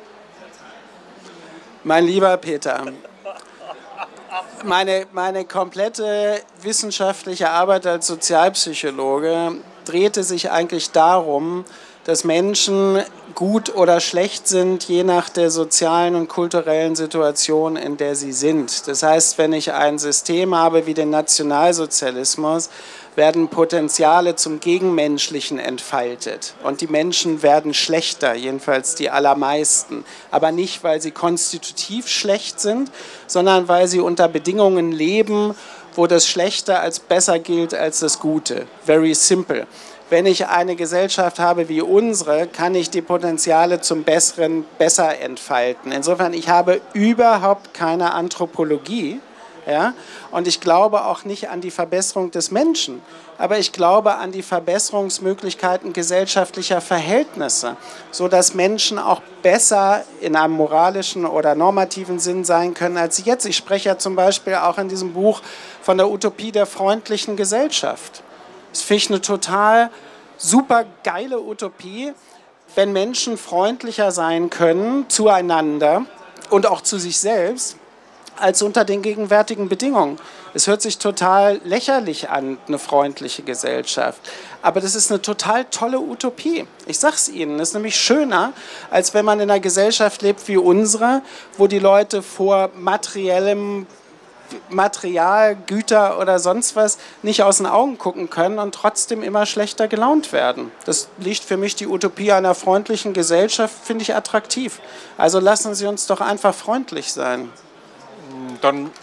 Mein lieber Peter, meine, meine komplette wissenschaftliche Arbeit als Sozialpsychologe drehte sich eigentlich darum, dass Menschen gut oder schlecht sind, je nach der sozialen und kulturellen Situation, in der sie sind. Das heißt, wenn ich ein System habe wie den Nationalsozialismus, werden Potenziale zum Gegenmenschlichen entfaltet. Und die Menschen werden schlechter, jedenfalls die allermeisten. Aber nicht, weil sie konstitutiv schlecht sind, sondern weil sie unter Bedingungen leben, wo das Schlechte als besser gilt als das Gute. Very simple. Wenn ich eine Gesellschaft habe wie unsere, kann ich die Potenziale zum Besseren besser entfalten. Insofern, ich habe überhaupt keine Anthropologie Ja? Und ich glaube auch nicht an die Verbesserung des Menschen, aber ich glaube an die Verbesserungsmöglichkeiten gesellschaftlicher Verhältnisse, sodass Menschen auch besser in einem moralischen oder normativen Sinn sein können als sie jetzt. Ich spreche ja zum Beispiel auch in diesem Buch von der Utopie der freundlichen Gesellschaft. Das finde ich eine total super geile Utopie, wenn Menschen freundlicher sein können zueinander und auch zu sich selbst, als unter den gegenwärtigen Bedingungen. Es hört sich total lächerlich an, eine freundliche Gesellschaft. Aber das ist eine total tolle Utopie. Ich sag's Ihnen, das ist nämlich schöner, als wenn man in einer Gesellschaft lebt wie unsere, wo die Leute vor materiellem Material, Güter oder sonst was nicht aus den Augen gucken können und trotzdem immer schlechter gelaunt werden. Das liegt für mich die Utopie einer freundlichen Gesellschaft, finde ich attraktiv. Also lassen Sie uns doch einfach freundlich sein. Dann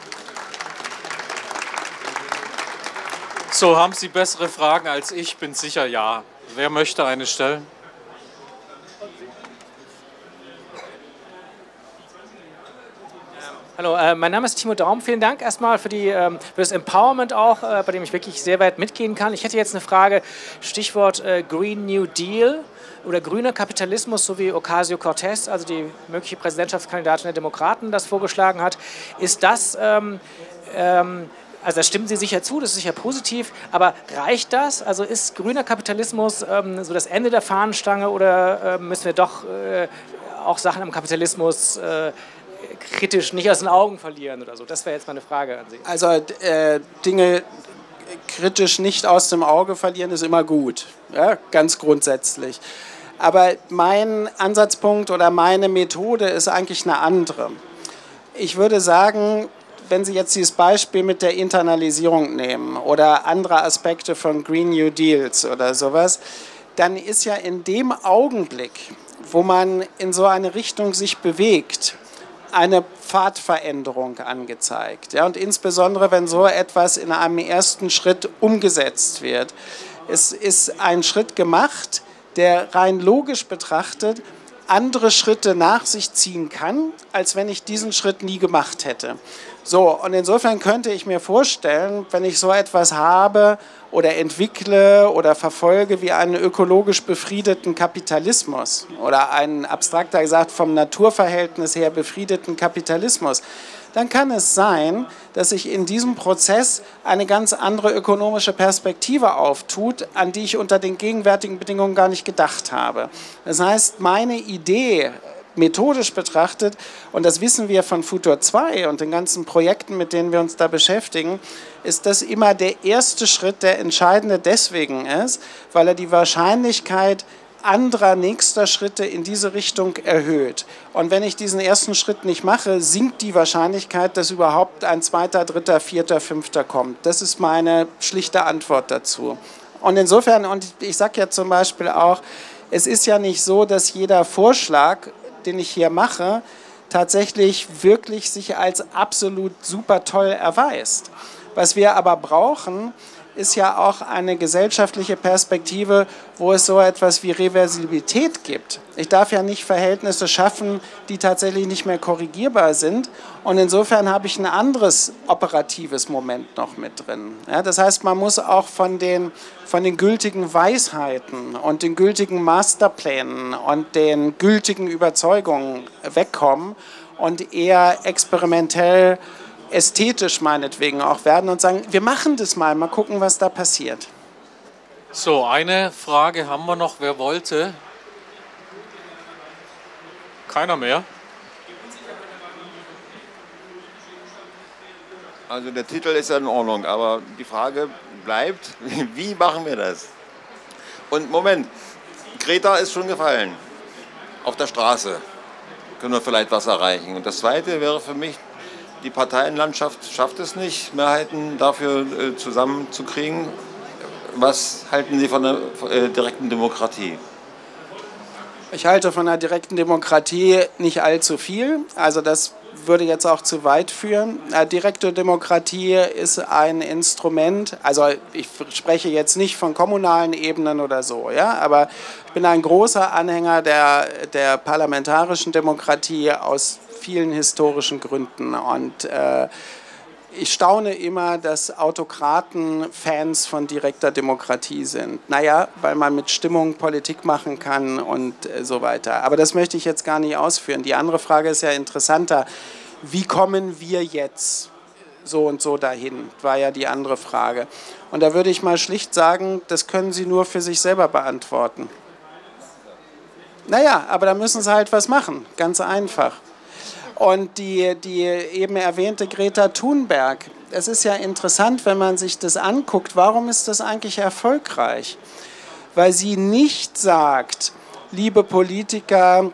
so, haben Sie bessere Fragen als ich? Bin sicher, ja. Wer möchte eine stellen? Hallo, äh, mein Name ist Timo Daum. Vielen Dank erstmal für, die, ähm, für das Empowerment auch, äh, bei dem ich wirklich sehr weit mitgehen kann. Ich hätte jetzt eine Frage, Stichwort äh, Green New Deal oder grüner Kapitalismus, so wie Ocasio-Cortez, also die mögliche Präsidentschaftskandidatin der Demokraten, das vorgeschlagen hat. Ist das, ähm, ähm, also da stimmen Sie sicher zu, das ist sicher positiv, aber reicht das? Also ist grüner Kapitalismus ähm, so das Ende der Fahnenstange oder äh, müssen wir doch äh, auch Sachen im Kapitalismus äh, kritisch nicht aus den Augen verlieren oder so? Das wäre jetzt meine Frage an Sie. Also äh, Dinge kritisch nicht aus dem Auge verlieren ist immer gut, ja, ganz grundsätzlich. Aber mein Ansatzpunkt oder meine Methode ist eigentlich eine andere. Ich würde sagen, wenn Sie jetzt dieses Beispiel mit der Internalisierung nehmen oder andere Aspekte von Green New Deals oder sowas, dann ist ja in dem Augenblick, wo man in so eine Richtung sich bewegt, eine Pfadveränderung angezeigt. Ja, und insbesondere, wenn so etwas in einem ersten Schritt umgesetzt wird. Es ist ein Schritt gemacht, der rein logisch betrachtet andere Schritte nach sich ziehen kann, als wenn ich diesen Schritt nie gemacht hätte. So, und insofern könnte ich mir vorstellen, wenn ich so etwas habe oder entwickle oder verfolge wie einen ökologisch befriedeten Kapitalismus oder einen abstrakter gesagt vom Naturverhältnis her befriedeten Kapitalismus, dann kann es sein, dass sich in diesem Prozess eine ganz andere ökonomische Perspektive auftut, an die ich unter den gegenwärtigen Bedingungen gar nicht gedacht habe. Das heißt, meine Idee, methodisch betrachtet, und das wissen wir von Futur zwei und den ganzen Projekten, mit denen wir uns da beschäftigen, ist, dass immer der erste Schritt der entscheidende deswegen ist, weil er die Wahrscheinlichkeit anderer nächster Schritte in diese Richtung erhöht. Und wenn ich diesen ersten Schritt nicht mache, sinkt die Wahrscheinlichkeit, dass überhaupt ein zweiter, dritter, vierter, fünfter kommt. Das ist meine schlichte Antwort dazu. Und insofern, und ich sage ja zum Beispiel auch, es ist ja nicht so, dass jeder Vorschlag, den ich hier mache, tatsächlich wirklich sich als absolut super toll erweist. Was wir aber brauchen, ist ja auch eine gesellschaftliche Perspektive, wo es so etwas wie Reversibilität gibt. Ich darf ja nicht Verhältnisse schaffen, die tatsächlich nicht mehr korrigierbar sind. Und insofern habe ich ein anderes operatives Moment noch mit drin. Ja, das heißt, man muss auch von den, von den gültigen Weisheiten und den gültigen Masterplänen und den gültigen Überzeugungen wegkommen und eher experimentell ästhetisch meinetwegen auch werden und sagen, wir machen das mal, mal gucken, was da passiert. So, eine Frage haben wir noch. Wer wollte? Keiner mehr? Also der Titel ist ja in Ordnung, aber die Frage bleibt, wie machen wir das? Und Moment, Greta ist schon gefallen. Auf der Straße können wir vielleicht was erreichen. Und das Zweite wäre für mich, die Parteienlandschaft schafft es nicht, Mehrheiten dafür äh, zusammenzukriegen. Was halten Sie von der äh, direkten Demokratie? Ich halte von der direkten Demokratie nicht allzu viel. Also das würde jetzt auch zu weit führen. Äh, direkte Demokratie ist ein Instrument, also ich spreche jetzt nicht von kommunalen Ebenen oder so, ja, aber ich bin ein großer Anhänger der, der parlamentarischen Demokratie aus vielen historischen Gründen. Und äh, ich staune immer, dass Autokraten Fans von direkter Demokratie sind. Naja, weil man mit Stimmung Politik machen kann und so weiter. Aber das möchte ich jetzt gar nicht ausführen. Die andere Frage ist ja interessanter. Wie kommen wir jetzt so und so dahin? War ja die andere Frage. Und da würde ich mal schlicht sagen, das können Sie nur für sich selber beantworten. Naja, aber da müssen Sie halt was machen. Ganz einfach. Und die, die eben erwähnte Greta Thunberg, es ist ja interessant, wenn man sich das anguckt, warum ist das eigentlich erfolgreich? Weil sie nicht sagt, liebe Politiker,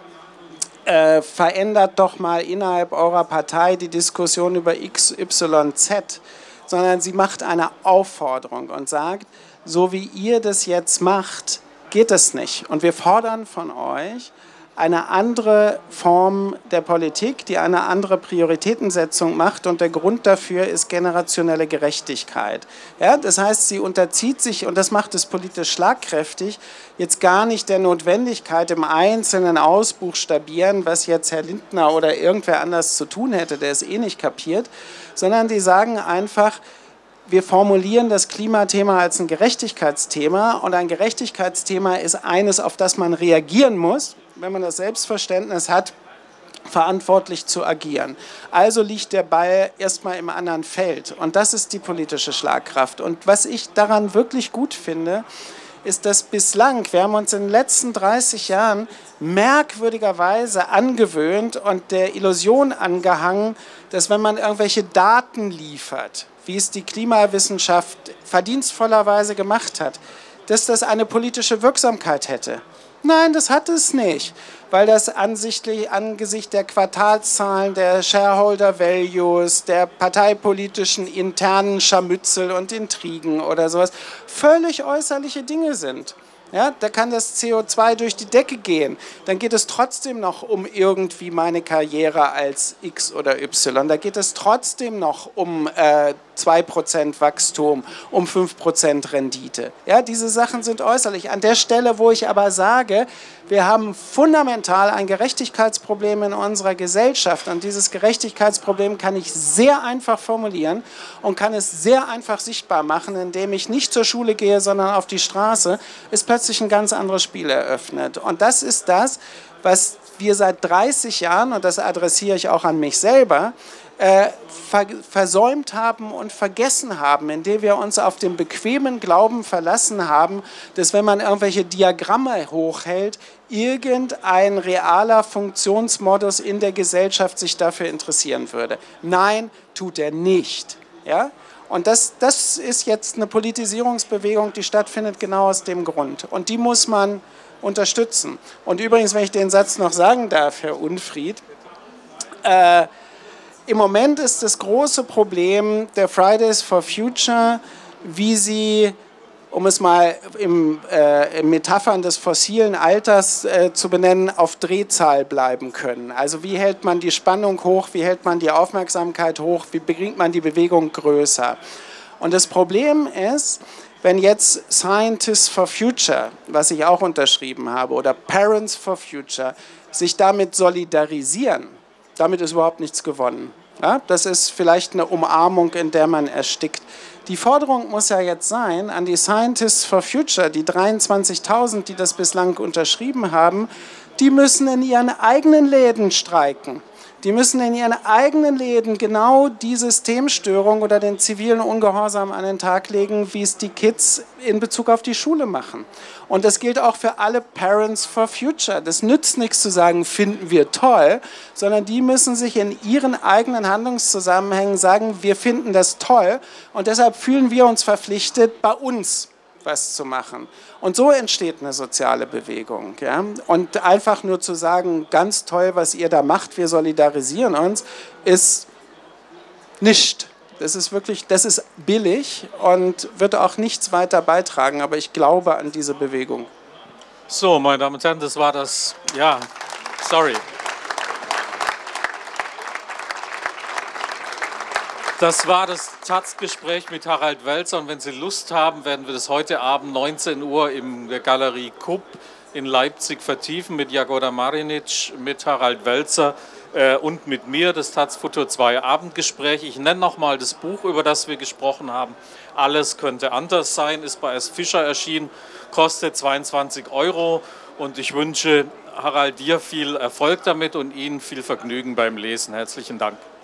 äh, verändert doch mal innerhalb eurer Partei die Diskussion über X Y Z, sondern sie macht eine Aufforderung und sagt, so wie ihr das jetzt macht, geht es nicht. Und wir fordern von euch eine andere Form der Politik, die eine andere Prioritätensetzung macht. Und der Grund dafür ist generationelle Gerechtigkeit. Ja, das heißt, sie unterzieht sich, und das macht es politisch schlagkräftig, jetzt gar nicht der Notwendigkeit im Einzelnen ausbuchstabieren, was jetzt Herr Lindner oder irgendwer anders zu tun hätte, der es eh nicht kapiert, sondern die sagen einfach, wir formulieren das Klimathema als ein Gerechtigkeitsthema, und ein Gerechtigkeitsthema ist eines, auf das man reagieren muss, wenn man das Selbstverständnis hat, verantwortlich zu agieren. Also liegt der Ball erstmal im anderen Feld, und das ist die politische Schlagkraft. Und was ich daran wirklich gut finde, ist, dass bislang, wir haben uns in den letzten dreißig Jahren merkwürdigerweise angewöhnt und der Illusion angehangen, dass wenn man irgendwelche Daten liefert, wie es die Klimawissenschaft verdienstvollerweise gemacht hat, dass das eine politische Wirksamkeit hätte. Nein, das hat es nicht, weil das ansichtlich, angesichts der Quartalszahlen, der Shareholder Values, der parteipolitischen internen Scharmützel und Intrigen oder sowas völlig äußerliche Dinge sind. Ja, da kann das C O zwei durch die Decke gehen. Dann geht es trotzdem noch um irgendwie meine Karriere als X oder Y. Da geht es trotzdem noch um äh, zwei Prozent Wachstum, um fünf Prozent Rendite. Ja, diese Sachen sind äußerlich. An der Stelle, wo ich aber sage, wir haben fundamental ein Gerechtigkeitsproblem in unserer Gesellschaft. Und dieses Gerechtigkeitsproblem kann ich sehr einfach formulieren und kann es sehr einfach sichtbar machen, indem ich nicht zur Schule gehe, sondern auf die Straße, ist plötzlich ein ganz anderes Spiel eröffnet. Und das ist das, was wir seit dreißig Jahren, und das adressiere ich auch an mich selber, äh, ver versäumt haben und vergessen haben, indem wir uns auf den bequemen Glauben verlassen haben, dass wenn man irgendwelche Diagramme hochhält, irgendein realer Funktionsmodus in der Gesellschaft sich dafür interessieren würde. Nein, tut er nicht. Ja? Und das, das ist jetzt eine Politisierungsbewegung, die stattfindet genau aus dem Grund. Und die muss man unterstützen. Und übrigens, wenn ich den Satz noch sagen darf, Herr Unfried, äh, im Moment ist das große Problem der Fridays for Future, wie sie, um es mal im, äh, in Metaphern des fossilen Alters äh, zu benennen, auf Drehzahl bleiben können. Also wie hält man die Spannung hoch, wie hält man die Aufmerksamkeit hoch, wie bringt man die Bewegung größer. Und das Problem ist, wenn jetzt Scientists for Future, was ich auch unterschrieben habe, oder Parents for Future, sich damit solidarisieren, damit ist überhaupt nichts gewonnen. Ja, das ist vielleicht eine Umarmung, in der man erstickt. Die Forderung muss ja jetzt sein, an die Scientists for Future, die dreiundzwanzigtausend, die das bislang unterschrieben haben, die müssen in ihren eigenen Läden streiken. Die müssen in ihren eigenen Läden genau die Systemstörung oder den zivilen Ungehorsam an den Tag legen, wie es die Kids in Bezug auf die Schule machen. Und das gilt auch für alle Parents for Future. Das nützt nichts zu sagen, finden wir toll, sondern die müssen sich in ihren eigenen Handlungszusammenhängen sagen, wir finden das toll und deshalb fühlen wir uns verpflichtet, bei uns was zu machen. Und so entsteht eine soziale Bewegung. Ja? Und einfach nur zu sagen, ganz toll, was ihr da macht, wir solidarisieren uns, ist nicht. Das ist wirklich, das ist billig und wird auch nichts weiter beitragen, aber ich glaube an diese Bewegung. So, meine Damen und Herren, das war das, ja, sorry. Das war das Taz-Gespräch mit Harald Welzer, und wenn Sie Lust haben, werden wir das heute Abend neunzehn Uhr in der Galerie Kupp in Leipzig vertiefen mit Jagoda Marinic, mit Harald Welzer. äh, und mit mir, das Taz Futur zwei Abendgespräch. Ich nenne nochmal das Buch, über das wir gesprochen haben. Alles könnte anders sein, ist bei S. Fischer erschienen, kostet zweiundzwanzig Euro und ich wünsche Harald dir viel Erfolg damit und Ihnen viel Vergnügen beim Lesen. Herzlichen Dank.